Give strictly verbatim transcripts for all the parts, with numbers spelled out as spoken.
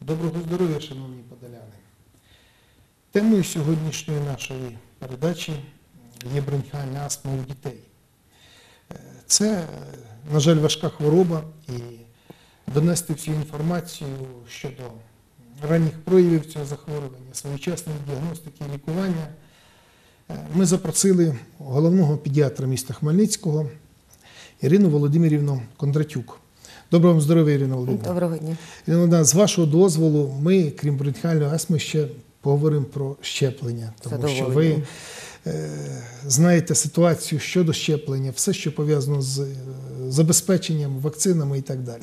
Доброго здоров'я, шановні подоляни. Темою сьогоднішньої нашої передачі є бронхіальна астма у дітей. Це, на жаль, важка хвороба, і донести всю інформацію щодо ранніх проявів цього захворювання, своєчасної діагностики і лікування ми запросили головного педіатра міста Хмельницького Ірину Володимирівну Кондратюк. Доброго вам здоров'я, Ірина Володимирівна. Доброго дня. Ірина Володимирівна, з вашого дозволу, ми, крім бронхіальної астми, ще поговоримо про щеплення. Тому що ви е, знаєте ситуацію щодо щеплення, все, що пов'язано з забезпеченням, вакцинами і так далі.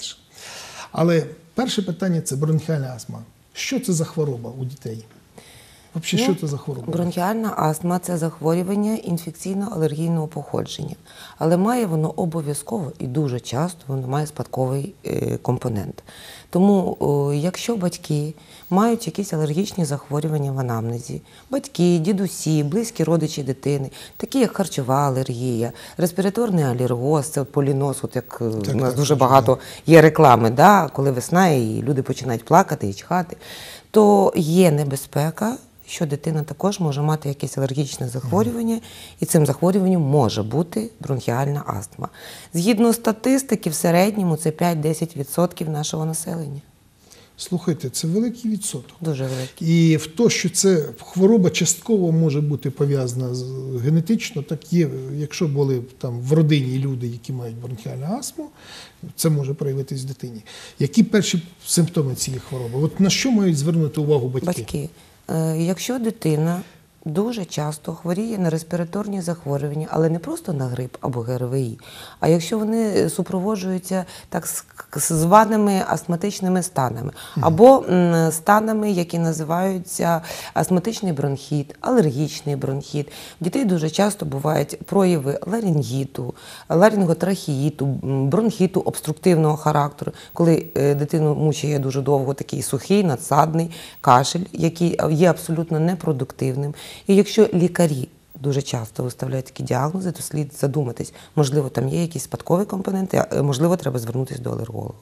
Але перше питання – це бронхіальна астма. Що це за хвороба у дітей? Взагалі, Ну, що це за хвороба? Бронхіальна астма – це захворювання інфекційно-алергійного походження. Але має воно обов'язково і дуже часто воно має спадковий е, компонент. Тому, о, якщо батьки мають якісь алергічні захворювання в анамнезі, батьки, дідусі, близькі родичі дитини, такі як харчова алергія, респіраторний алергоз, це поліноз, от як так, у нас так, дуже так, багато є реклами, да, коли весна і люди починають плакати і чхати, то є небезпека, що дитина також може мати якесь алергічне захворювання, і цим захворюванням може бути бронхіальна астма. Згідно статистики, в середньому це п'ять-десять відсотків нашого населення. Слухайте, це великий відсоток. Дуже великий. І в те, що це хвороба частково може бути пов'язана з генетично, так є, якщо були там в родині люди, які мають бронхіальну астму, це може проявитись в дитині. Які перші симптоми цієї хвороби? От на що мають звернути увагу батьки? Батьки. Якщо дитина дуже часто хворіє на респіраторні захворювання, але не просто на грип або ГРВІ, а якщо вони супроводжуються так званими астматичними станами, або станами, які називаються астматичний бронхіт, алергічний бронхіт. В дітей дуже часто бувають прояви ларингіту, ларинготрахеїту, бронхіту обструктивного характеру, коли дитину мучає дуже довго такий сухий, надсадний кашель, який є абсолютно непродуктивним. І якщо лікарі дуже часто виставляють такі діагнози, то слід задуматись, можливо, там є якісь спадкові компоненти, а можливо, треба звернутися до алерголога.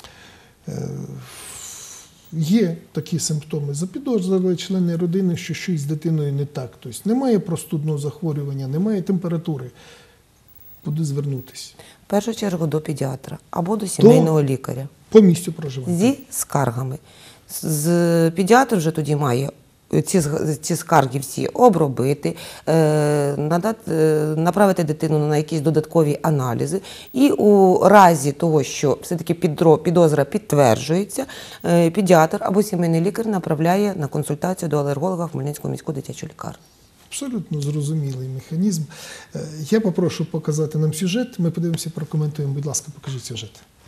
Е, є такі симптоми. Запідозрили члени родини, що щось з дитиною не так. Тобто немає простудного захворювання, немає температури. Куди звернутися? В першу чергу до педіатра або до сімейного до... лікаря. По місцю проживання. Зі скаргами. З педіатр вже тоді має Ці, ці скарги всі обробити, е, надати, е, направити дитину на якісь додаткові аналізи. І у разі того, що все-таки підозра підтверджується, е, педіатр або сімейний лікар направляє на консультацію до алерголога в Хмельницьку міську дитячу лікарню. Абсолютно зрозумілий механізм. Е, я попрошу показати нам сюжет, ми подивимося, прокоментуємо. Будь ласка, покажіть сюжет.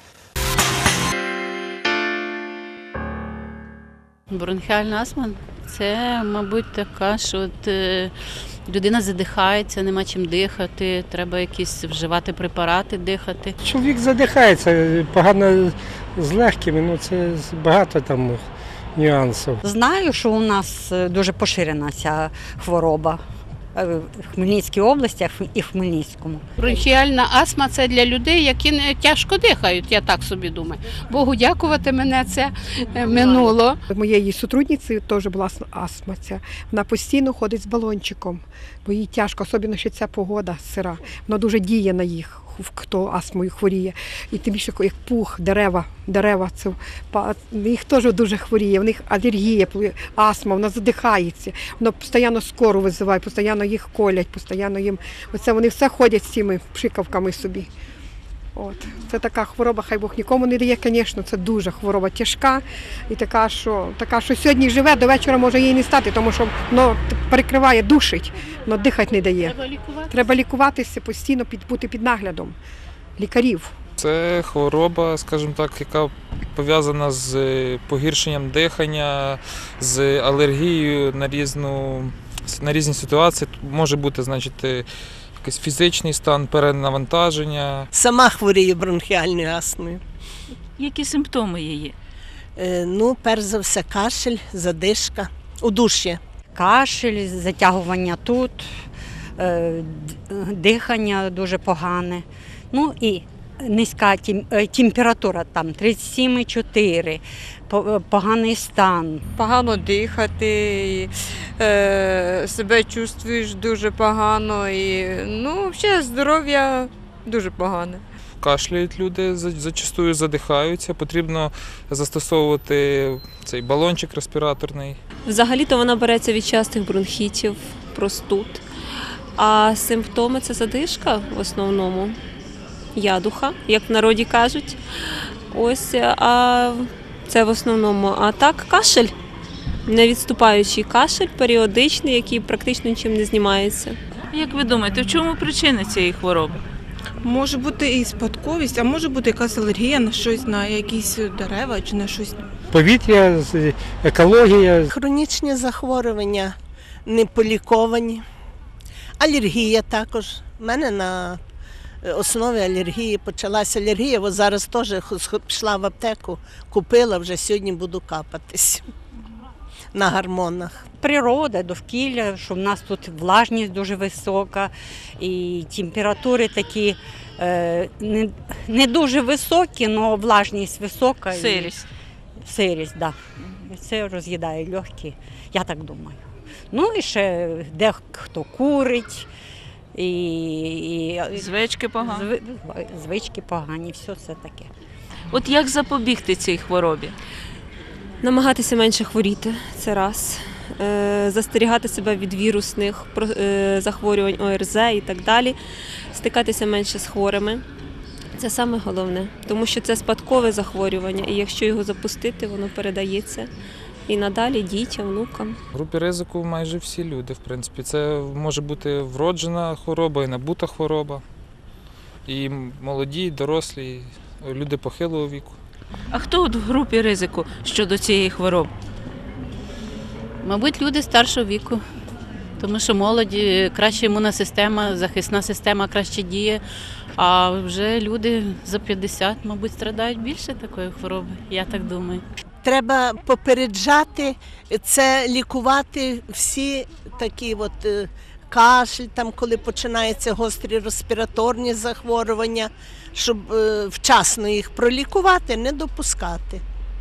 Бронхіальна астма – це, мабуть, така, що от, е, людина задихається, нема чим дихати, треба якісь вживати препарати, дихати. Чоловік задихається, погано з легкими, ну це багато там нюансів. Знаю, що у нас дуже поширена ця хвороба в Хмельницькій області і в Хмельницькому. Бронхіальна астма – це для людей, які не тяжко дихають, я так собі думаю. Богу дякувати, мене це минуло. У моєї сотрудниці теж була астма ця. Вона постійно ходить з балончиком, бо їй тяжко, особливо, що ця погода сира. Вона дуже діє на їх, хто астмою хворіє. І тим більше, як пух, дерева, дерева, це, їх теж дуже хворіє, в них алергія, астма, вона задихається, вона постійно скору визиває, постійно їх колять, постійно їм, оце вони все ходять з цими пшикавками собі. От. Це така хвороба, хай Бог нікому не дає, звісно, це дуже хвороба тяжка і така, що, така, що сьогодні живе, до вечора може їй не стати, тому що воно перекриває, душить, воно дихати не дає. Треба лікуватися. Треба лікуватися постійно, під, бути під наглядом лікарів. Це хвороба, скажімо так, яка пов'язана з погіршенням дихання, з алергією на, різну, на різні ситуації. Може бути, значить, якийсь фізичний стан, перенавантаження. Сама хворію бронхіальною астмою. Які симптоми її? Е, ну, перш за все, кашель, задишка, удуш'я. Кашель, затягування тут, е, дихання дуже погане. Ну і низька тем- е, температура, там тридцять сім і чотири, по- поганий стан. Погано дихати, е, себе чувствуєш дуже погано і ну, взагалі здоров'я дуже погане. Кашляють люди, за- зачастую задихаються. Потрібно застосовувати цей балончик респіраторний. Взагалі-то вона береться від частих бронхітів, простуд. А симптоми це задишка в основному, ядуха, як в народі кажуть. Ось, а це в основному. А так кашель, невідступаючий кашель, періодичний, який практично нічим не знімається. Як ви думаєте, в чому причина цієї хвороби? Може бути і спадковість, а може бути якась алергія на щось, на якісь дерева чи на щось. Повітря, з- екологія. Хронічні захворювання не поліковані. Алергія також. У мене на основі алергії почалася алергія. Ось зараз теж хо- пішла в аптеку, купила, вже сьогодні буду капатись на гормонах. Природа, довкілля, що в нас тут влажність дуже висока, і температури такі е, не, не дуже високі, але влажність висока. і- Сирість. Сирість, так. Да. Це роз'їдає легкі, я так думаю. Ну і ще дехто курить, і, і Звички погані. зви- звички погані, все це таке. От як запобігти цій хворобі? Намагатися менше хворіти, це раз. Е, Застерігати себе від вірусних про- е, захворювань О Р З і так далі. Стикатися менше з хворими. Це саме головне, тому що це спадкове захворювання, і якщо його запустити, воно передається і надалі дітям, внукам. В групі ризику майже всі люди, в принципі. Це може бути вроджена хвороба і набута хвороба. І молоді, і дорослі, і люди похилого віку. А хто от в групі ризику щодо цієї хвороби? Мабуть, люди старшого віку, тому що молоді, краща імунна система, захисна система краще діє, а вже люди за п'ятдесят, мабуть, страдають більше такої хвороби, я так думаю. Треба попереджати, це лікувати всі такі от е, кашель, там, коли починаються гострі респіраторні захворювання, щоб е, вчасно їх пролікувати, не допускати.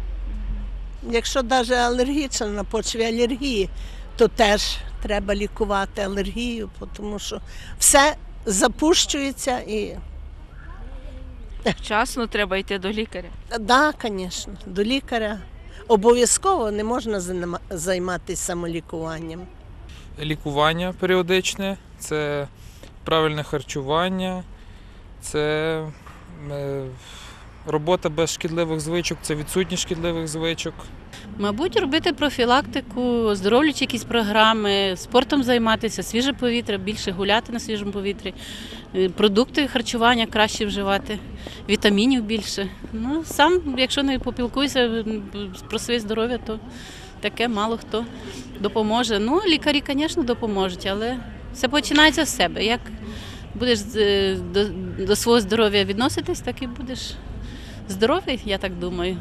Якщо навіть алергічна на почві алергії, то теж треба лікувати алергію, тому що все запущується і Вчасно треба йти до лікаря. так, звісно, до лікаря. Обов'язково не можна занима- займатися самолікуванням. Лікування періодичне, це правильне харчування, це е, робота без шкідливих звичок, це відсутність шкідливих звичок. Мабуть, робити профілактику, оздоровлюючі якісь програми, спортом займатися, свіже повітря, більше гуляти на свіжому повітрі, е, продукти харчування краще вживати, вітамінів більше. Ну, сам, якщо не попілкуєшся м, про своє здоров'я, то таке мало хто допоможе. Ну, лікарі, звісно, допоможуть, але все починається з себе. Як будеш е, до, до свого здоров'я відноситись, так і будеш здоровий, я так думаю.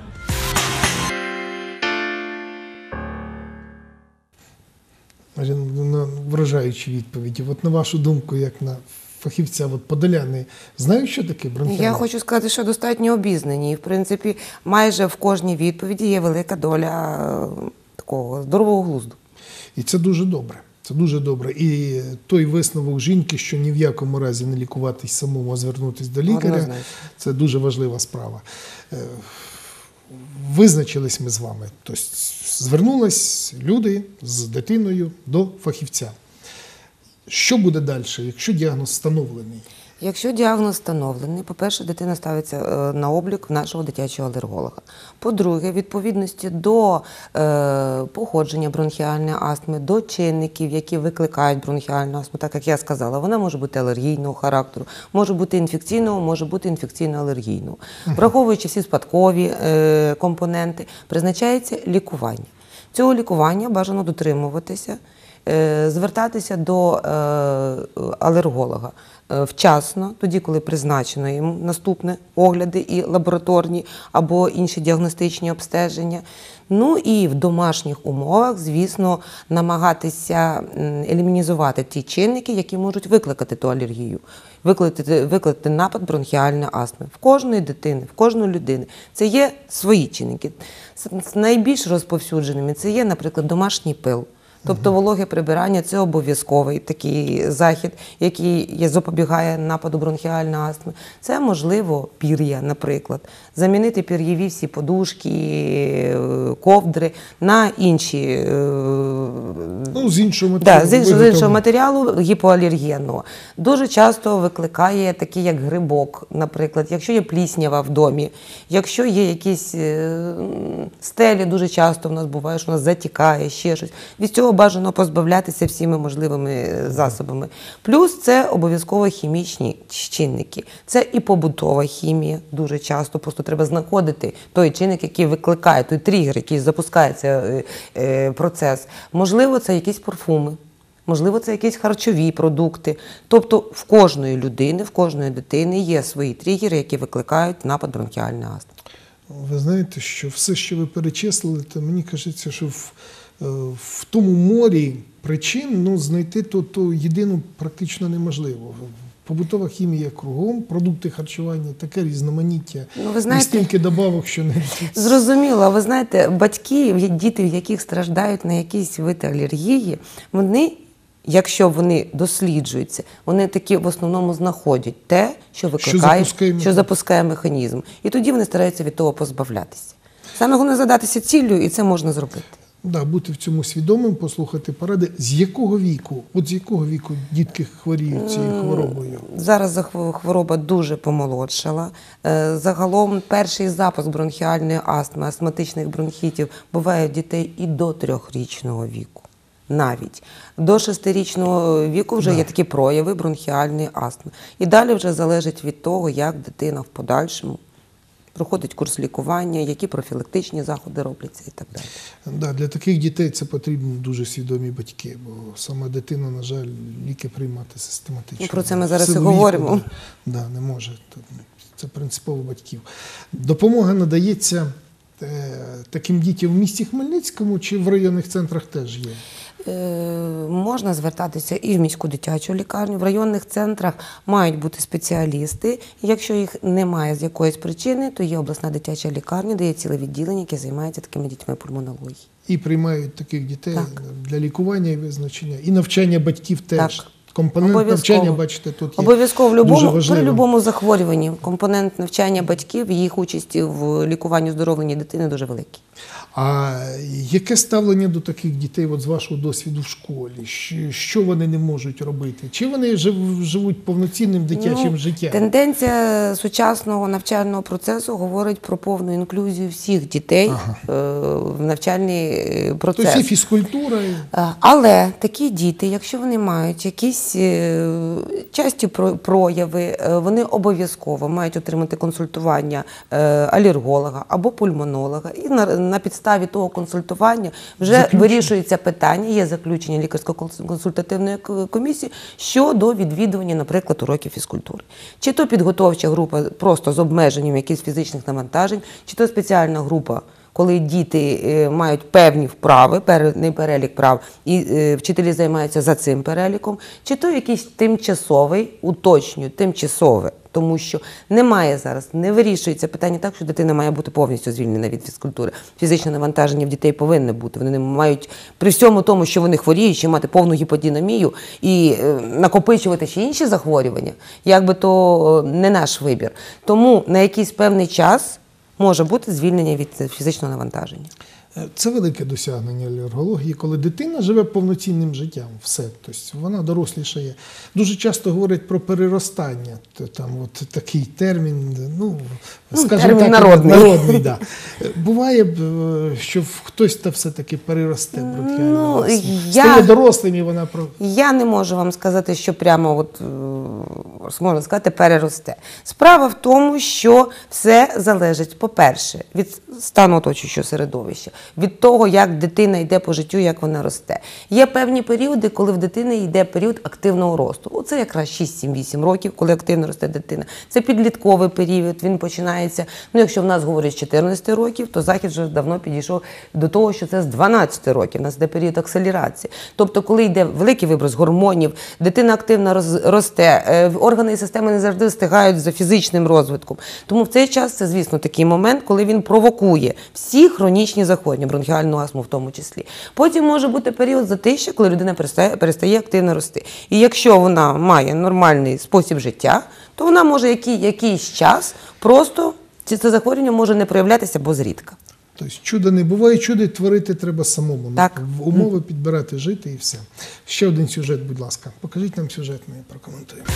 Марина, вражаючі відповіді. От на вашу думку, як на фахівця, от подоляни знають, що таке бронхіальний? Я хочу сказати, що достатньо обізнані. І, в принципі, майже в кожній відповіді є велика доля е, такого здорового глузду. І це дуже добре. Це дуже добре. І той висновок жінки, що ні в якому разі не лікуватись самому, а звернутися до лікаря, Однозначно. це дуже важлива справа. Е, Визначились ми з вами. Тобто звернулись люди з дитиною до фахівця. Що буде далі, якщо діагноз встановлений? Якщо діагноз встановлений, по-перше, дитина ставиться е, на облік нашого дитячого алерголога. По-друге, відповідності до е, походження бронхіальної астми, до чинників, які викликають бронхіальну астму, так як я сказала, вона може бути алергійного характеру, може бути інфекційного, може бути інфекційно-алергійного. Враховуючи всі спадкові е, компоненти, призначається лікування. Цього лікування бажано дотримуватися е, звертатися до е, алерголога е, вчасно, тоді, коли призначено їм наступне огляди і лабораторні або інші діагностичні обстеження. Ну і в домашніх умовах, звісно, намагатися м, елімінізувати ті чинники, які можуть викликати ту алергію, викликати, викликати напад бронхіальної астми. В кожної дитини, в кожної людини це є свої чинники. З найбільш розповсюдженими це є, наприклад, домашній пил. Тобто вологе прибирання – це обов'язковий такий захід, який є- запобігає нападу бронхіальної астми. Це, можливо, пір'я, наприклад. Замінити пір'єві всі подушки, е, ковдри на інші, е, Ну, з іншого да, матеріалу. з іншого, з виготовлено. іншого матеріалу гіпоалергенного. Дуже часто викликає такий, як грибок, наприклад, якщо є пліснява в домі, якщо є якісь е, м, стелі, дуже часто в нас буває, що у нас затікає, ще щось. Від цього бажано позбавлятися всіми можливими е, засобами. Плюс це обов'язково хімічні чинники. Це і побутова хімія дуже часто. Просто треба знаходити той чинник, який викликає, той тригер, який запускає цей е, е, процес. Можливо, це якісь парфуми. Можливо, це якісь харчові продукти. Тобто в кожної людини, в кожної дитини є свої тригери, які викликають напад бронхіальної астми. Ви знаєте, що все, що ви перечислили, то мені кажеться, що в, е, в тому морі причин ну, знайти то, то єдину практично неможливо. Побутова хімія кругом, продукти харчування, таке різноманіття. Ну, ви знаєте, стільки добавок, що не... Зрозуміло, а ви знаєте, батьки, діти, в яких страждають на якісь види алергії, вони, якщо вони досліджуються, вони таки в основному знаходять те, що викликає, запускає що запускає механізм. І тоді вони стараються від того позбавлятися. Саме головне задатися ціллю, і це можна зробити. Да, бути в цьому свідомим, послухати поради. З якого віку, от з якого віку дітки хворіють цією хворобою? Зараз захв- хвороба дуже помолодшала. Е, Загалом перший запуск бронхіальної астми, астматичних бронхітів буває у дітей і до трьохрічного віку. Навіть. До шестирічного віку вже є такі прояви бронхіальної астми. І далі вже залежить від того, як дитина в подальшому проходить курс лікування, які профілактичні заходи робляться і так далі. Да, для таких дітей це потрібні дуже свідомі батьки, бо сама дитина, на жаль, ліки приймати систематично. Ну, про це ми зараз В силу і говоримо. віку, Да, да, не може. Це принципово батьків. Допомога надається е, таким дітям в місті Хмельницькому чи в районних центрах теж є? Е, Можна звертатися і в міську дитячу лікарню. В районних центрах мають бути спеціалісти. Якщо їх немає з якоїсь причини, то є обласна дитяча лікарня, де є ціле відділення, яке займається такими дітьми пульмонології. І приймають таких дітей Так. для лікування і визначення. І навчання батьків теж. Так. Компонент Обов'язково. навчання, бачите, тут є Обов'язково в дуже любому, при важливим. будь-якому захворюванні компонент навчання батьків, їх участі в лікуванні оздоровленні дитини дуже великий. А яке ставлення до таких дітей от з вашого досвіду в школі? Що- Що вони не можуть робити? Чи вони жив- живуть повноцінним дитячим Ну, життям? Тенденція сучасного навчального процесу говорить про повну інклюзію всіх дітей е, в навчальний е, процес. Тобто і фізкультура. і- Е, Але такі діти, якщо вони мають якісь е, часті про- прояви, е, вони обов'язково мають отримати консультування е, алерголога або пульмонолога. І на, на підставі того консультування вже Заключення. вирішується питання, є заключення лікарсько-консультативної к- комісії щодо відвідування, наприклад, уроків фізкультури. Чи то підготовча група просто з обмеженням якихось фізичних навантажень, чи то спеціальна група, коли діти е, мають певні вправи, певний перелік прав, і е, вчителі займаються за цим переліком, чи то якийсь тимчасовий, уточнюю, тимчасове, тому що немає зараз, не вирішується питання так, що дитина має бути повністю звільнена від фізкультури. Фізичне навантаження в дітей повинне бути. Вони не мають при всьому тому, що вони хворіють, ще мати повну гіподинамію і е, накопичувати ще інші захворювання, якби то е, не наш вибір. Тому на якийсь певний час може бути звільнення від фізичного навантаження. Це велике досягнення алергології, коли дитина живе повноцінним життям. Все. Тобто вона дорослішає. Дуже часто говорять про переростання. Т- Там от такий термін, ну, Ну, скажімо термін так, народний. народний да. Буває, б, е, що хтось та все-таки переросте бронхіальну Ну, астму. я- Стає дорослим і вона про... Я не можу вам сказати, що прямо от, е, можна сказати, переросте. Справа в тому, що все залежить, по-перше, від стану оточуючого середовища, від того, як дитина йде по життю, як вона росте. Є певні періоди, коли в дитини йде період активного росту. Оце якраз шість сім вісім років, коли активно росте дитина. Це підлітковий період, він починається, ну якщо в нас говорять з чотирнадцяти років, то Захід вже давно підійшов до того, що це з дванадцяти років, у нас йде період акселерації. Тобто, коли йде великий виброс гормонів, дитина активно роз, росте, е, органи і системи не завжди встигають за фізичним розвитком. Тому в цей час це, звісно, такий момент, коли він провокує всі хронічні захворювання, бронхіальну астму в тому числі. Потім може бути період затища, коли людина перестає, перестає активно рости. І якщо вона має нормальний спосіб життя, то вона може який, якийсь час просто, це захворювання може не проявлятися, бо зрідка. Тобто чуда не буває, чудо творити треба самому. Так. В умови підбирати, жити і все. Ще один сюжет, будь ласка. Покажіть нам сюжет, ми прокоментуємо.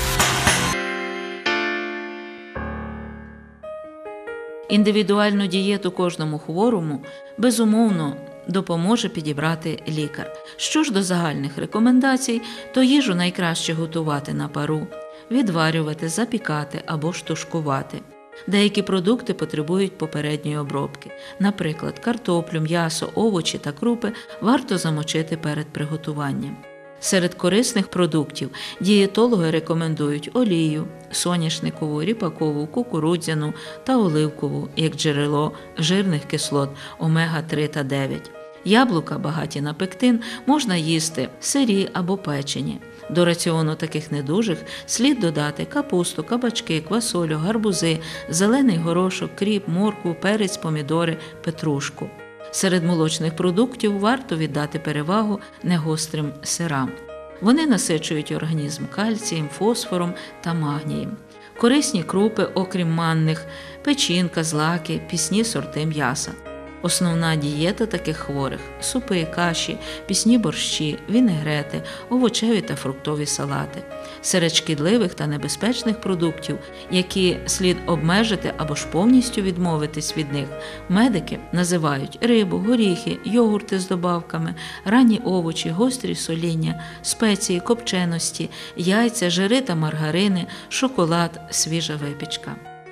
Індивідуальну дієту кожному хворому, безумовно, допоможе підібрати лікар. Що ж до загальних рекомендацій, то їжу найкраще готувати на пару, відварювати, запікати або ж тушкувати. Деякі продукти потребують попередньої обробки. Наприклад, картоплю, м'ясо, овочі та крупи варто замочити перед приготуванням. Серед корисних продуктів дієтологи рекомендують олію, соняшникову, ріпакову, кукурудзяну та оливкову, як джерело жирних кислот омега три та дев'ять. Яблука, багаті на пектин, можна їсти сирі або печені. До раціону таких недужих слід додати капусту, кабачки, квасолю, гарбузи, зелений горошок, кріп, моркву, перець, помідори, петрушку. Серед молочних продуктів варто віддати перевагу негострим сирам. Вони насичують організм кальцієм, фосфором та магнієм. Корисні крупи, окрім манних, печінка, злаки, пісні сорти м'яса. Основна дієта таких хворих – супи, каші, пісні борщі, вінегрети, овочеві та фруктові салати. Серед шкідливих та небезпечних продуктів, які слід обмежити або ж повністю відмовитись від них, медики називають рибу, горіхи, йогурти з добавками, ранні овочі, гострі соління, спеції, копченості, яйця, жири та маргарини, шоколад, свіжа випічка.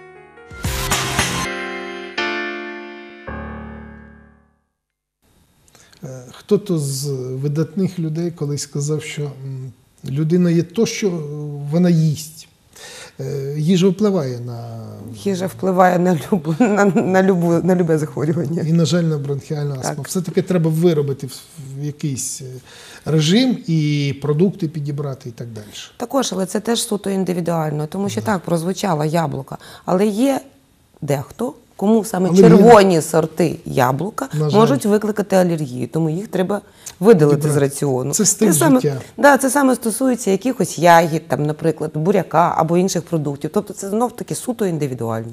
Хто-то з видатних людей колись сказав, що людина є то, що вона їсть. Їжа впливає на... Їжа впливає на, любу, на, на, любу, на любе захворювання. І, на жаль, на бронхіальну астму. Все-таки треба виробити в якийсь режим і продукти підібрати і так далі. Також, але це теж суто індивідуально, тому що так, прозвучало яблука, але є дехто, кому саме Але червоні є... сорти яблука На жаль. можуть викликати алергію, тому їх треба видалити Добре. з раціону. Це стиль це саме, життя. да, це саме стосується якихось ягід, там, наприклад, буряка або інших продуктів. Тобто це знов-таки суто індивідуально.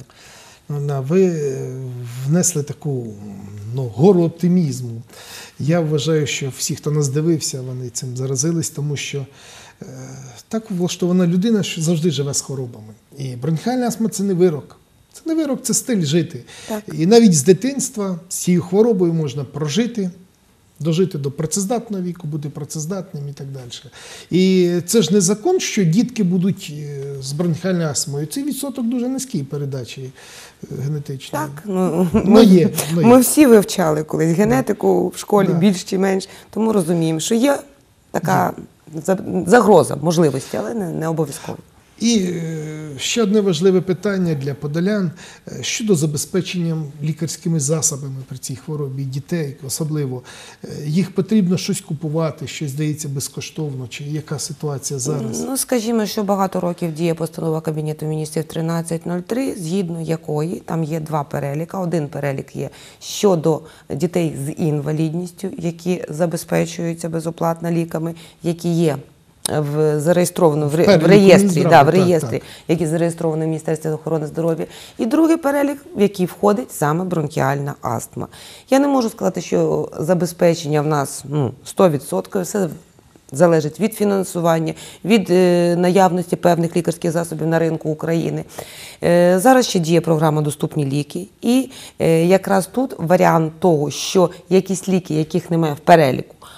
Ви внесли таку ну, гору оптимізму. Я вважаю, що всі, хто нас дивився, вони цим заразились, тому що е, так влаштована людина що завжди живе з хворобами. І бронхіальна астма – це не вирок. Це не вирок, це стиль жити. Так. І навіть з дитинства з цією хворобою можна прожити, дожити до працездатного віку, бути працездатним і так далі. І це ж не закон, що дітки будуть з бронхіальною астмою. Цей відсоток дуже низький передачі генетичної. Так, ну, Ну, ми, є, ну, є. ми всі вивчали колись генетику в школі, Да. більш чи менш, тому розуміємо, що є така за- загроза можливості, але не, не обов'язково. І е, ще одне важливе питання для подолян е, щодо забезпечення лікарськими засобами при цій хворобі дітей, особливо. Е, Їх потрібно щось купувати, щось здається безкоштовно, чи яка ситуація зараз? Ну, скажімо, що багато років діє постанова Кабінету міністрів тринадцять нуль три, згідно якої там є два переліка. Один перелік є щодо дітей з інвалідністю, які забезпечуються безоплатно ліками, які є в зареєстровано в, ре- в переліку реєстрі, Мінздраву, да, в так, реєстрі, так. який зареєстрований в Міністерстві охорони здоров'я. І другий перелік, в який входить саме бронхіальна астма. Я не можу сказати, що забезпечення в нас ну, сто відсотків, все залежить від фінансування, від е, наявності певних лікарських засобів на ринку України. Е, зараз ще діє програма «Доступні ліки». І е, якраз тут варіант того, що якісь ліки, яких немає в переліку,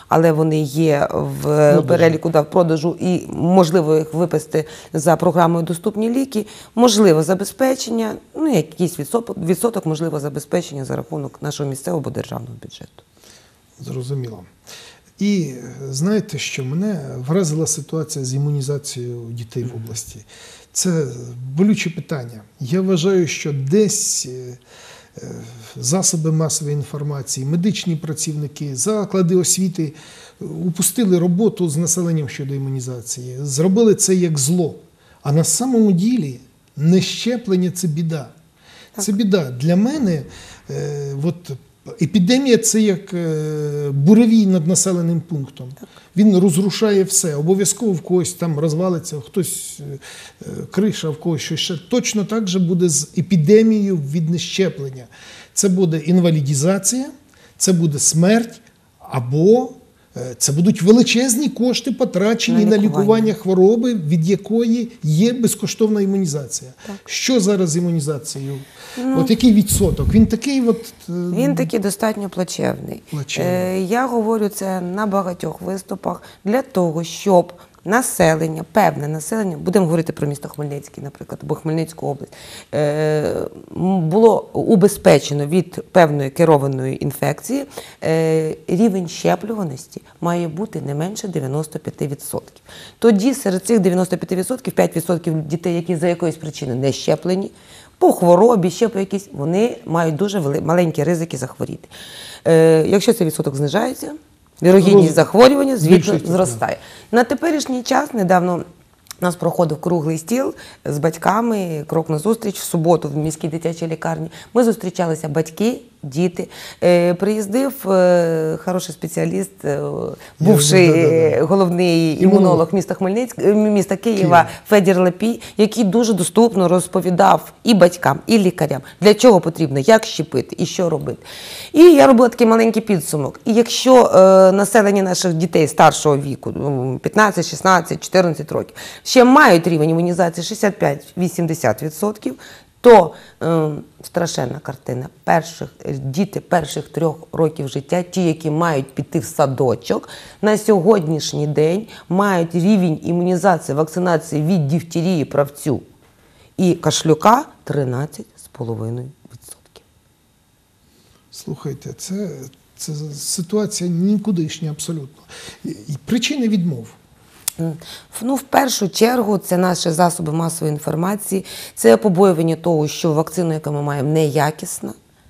але вони є в Продажу. переліку да, в продажу і можливо їх виписати за програмою «Доступні ліки», можливо забезпечення, ну якийсь відсоток, відсоток можливо забезпечення за рахунок нашого місцевого або державного бюджету. Зрозуміло. І знаєте, що мене вразила ситуація з імунізацією дітей в області. Це болюче питання. Я вважаю, що десь засоби масової інформації, медичні працівники, заклади освіти упустили роботу з населенням щодо імунізації. Зробили це як зло. А на самому ділі нещеплення – це біда. Це біда. Для мене е, от, епідемія – це як е, буревій над населеним пунктом. Так. Він розрушає все. Обов'язково в когось там розвалиться, хтось е, криша, в когось щось ще. Точно так же буде з епідемією від нещеплення. Це буде інвалідізація, це буде смерть, або е, це будуть величезні кошти, потрачені на лікування, на лікування хвороби, від якої є безкоштовна імунізація. Так. Що зараз з імунізацією? Ну, от який відсоток? Він такий от... Він такий достатньо плачевний. плачевний. Е, я говорю це на багатьох виступах для того, щоб населення, певне населення, будемо говорити про місто Хмельницький, наприклад, або Хмельницьку область, е, було убезпечено від певної керованої інфекції, е, рівень щеплюваності має бути не менше дев'яносто п'ять відсотків. Тоді серед цих дев'яноста п'яти відсотків п'ять відсотків дітей, які за якоїсь причини не щеплені, по хворобі, ще по якісь, вони мають дуже маленькі ризики захворіти. Е, якщо цей відсоток знижається, вірогідність захворювання, звісно, зростає. На теперішній час, недавно у нас проходив круглий стіл з батьками, крок на зустріч в суботу в міській дитячій лікарні. Ми зустрічалися батьки, діти. Е, приїздив е, хороший спеціаліст, е, бувший е, головний імунолог міста, Хмельницьк, е, міста Києва Київ. Федір Лепій, який дуже доступно розповідав і батькам, і лікарям, для чого потрібно, як щепити і що робити. І я робила такий маленький підсумок. І якщо е, населення наших дітей старшого віку, п'ятнадцять, шістнадцять, чотирнадцять років, ще мають рівень імунізації шістдесят п'ять - вісімдесят відсотків, то е, страшенна картина. Перших, діти перших трьох років життя, ті, які мають піти в садочок, на сьогоднішній день мають рівень імунізації, вакцинації від дифтерії, правцю і кашлюка тринадцять з половиною відсотків. Слухайте, це, це ситуація нікудишня абсолютно. І причини відмов. Ну, в першу чергу, це наші засоби масової інформації, це побоювання того, що вакцина, яку ми маємо, неякісна.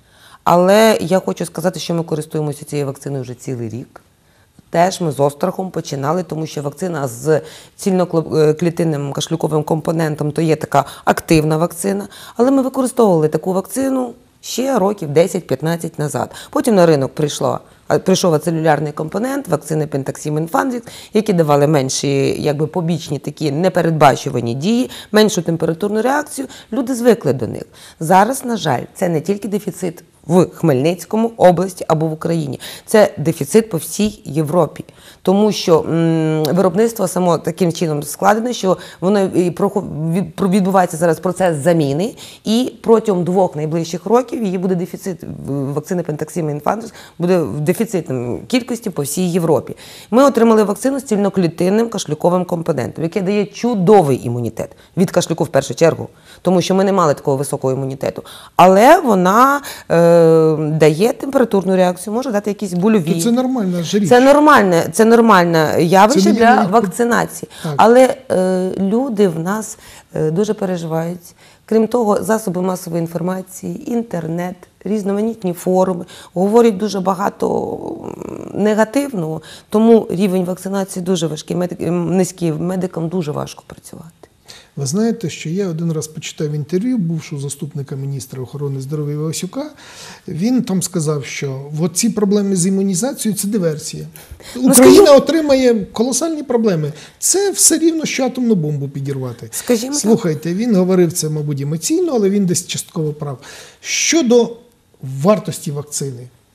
Але я хочу сказати, що ми користуємося цією вакциною вже цілий рік. Теж ми з острахом починали, тому що вакцина з цільноклітинним кашлюковим компонентом, то є така активна вакцина. Але ми використовували таку вакцину ще років десять-п'ятнадцять назад. Потім на ринок прийшло Прийшов ацелюлярний компонент, вакцини Pentaxim Infantry, які давали менші, якби, побічні такі непередбачувані дії, меншу температурну реакцію. Люди звикли до них. Зараз, на жаль, це не тільки дефіцит в Хмельницькому області або в Україні. Це дефіцит по всій Європі. Тому що м, виробництво само таким чином складене, що воно відбувається зараз процес заміни, і протягом двох найближчих років її буде дефіцит, вакцини Pentaxim Infantry буде в дефіцитній кількості по всій Європі. Ми отримали вакцину з цільноклітинним кашлюковим компонентом, який дає чудовий імунітет від кашлюку в першу чергу, тому що ми не мали такого високого імунітету. Але вона е, дає температурну реакцію, може дати якісь больові. То це нормальна ж річ. Це нормальне, це нормальне явище для не... вакцинації. Так. Але е, люди в нас е, дуже переживають. Крім того, засоби масової інформації, інтернет, різноманітні форуми говорять дуже багато негативного, тому рівень вакцинації дуже важкий, медик, низький, медикам дуже важко працювати. Ви знаєте, що я один раз почитав інтерв'ю бувшого заступника міністра охорони здоров'я Івасюка. Він там сказав, що от ці проблеми з імунізацією – це диверсія. Україна ну, скажімо... отримає колосальні проблеми. Це все рівно, що атомну бомбу підірвати. Скажімо Слухайте, він говорив це, мабуть, емоційно, але він десь частково прав. Щодо вартості вакцини.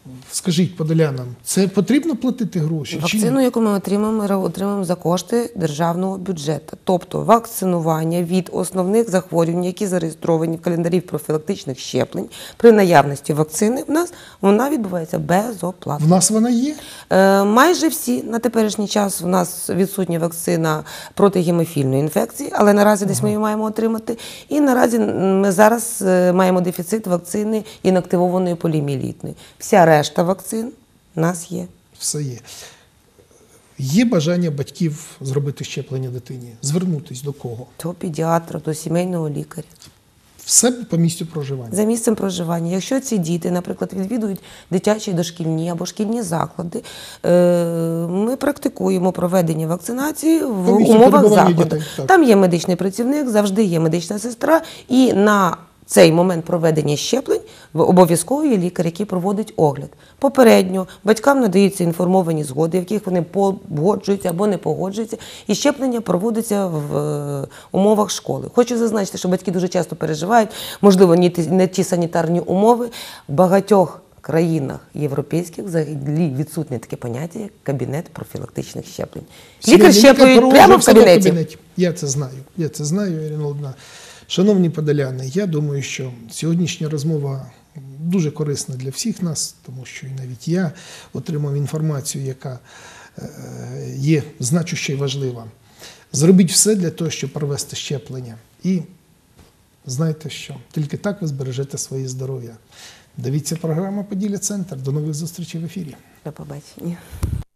Скажіть подолянам, це потрібно платити гроші? чи ні? Вакцину, яку ми отримаємо, ми отримаємо за кошти державного бюджету. Тобто вакцинування від основних захворювань, які зареєстровані в календарі профілактичних щеплень, при наявності вакцини в нас, вона відбувається безоплатно. В нас вона є? Е, майже всі на теперішній час в нас відсутня вакцина проти гемофільної інфекції, але наразі десь ми її маємо отримати. І наразі ми зараз е, маємо дефіцит вакцини інактивованої поліомієлітної. Вся решта вакцин в нас є. Все є. Є бажання батьків зробити щеплення дитині? Звернутись до кого? До педіатра, до сімейного лікаря. Все по місцю проживання? За місцем проживання. Якщо ці діти, наприклад, відвідують дитячі дошкільні або шкільні заклади, е, ми практикуємо проведення вакцинації в По місцю умовах перебування закладу. дітей, так. Там є медичний працівник, завжди є медична сестра, і на цей момент проведення щеплень обов'язково є лікар, який проводить огляд. Попередньо батькам надаються інформовані згоди, в яких вони погоджуються або не погоджуються, і щеплення проводиться в е, умовах школи. Хочу зазначити, що батьки дуже часто переживають, можливо, не ті, не ті санітарні умови. В багатьох країнах європейських взагалі відсутнє таке поняття, як кабінет профілактичних щеплень. Лікар щеплює прямо в кабінеті. Я це знаю, я це знаю, Ірина Володимирівна. Шановні подоляни, я думаю, що сьогоднішня розмова дуже корисна для всіх нас, тому що і навіть я отримав інформацію, яка є значуща і важлива. Зробіть все для того, щоб провести щеплення. І знайте що, тільки так ви збережете своє здоров'я. Дивіться програму «Поділля Центр». До нових зустрічей в ефірі. До побачення.